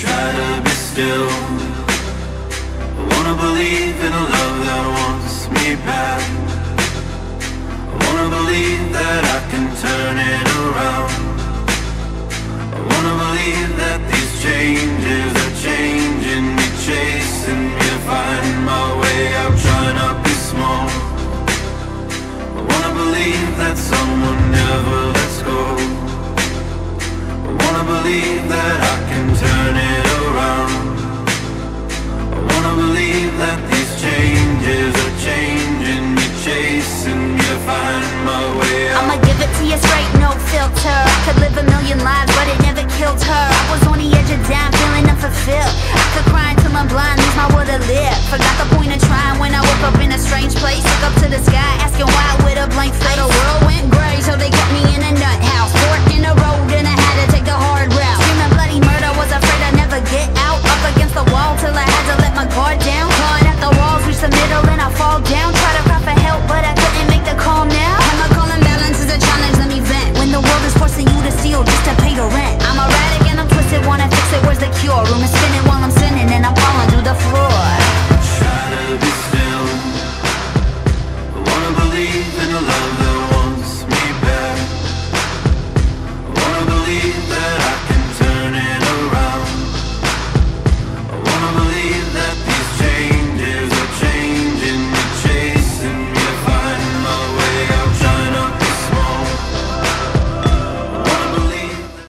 try to be still. I wanna believe in a love that wants me back. I wanna believe that I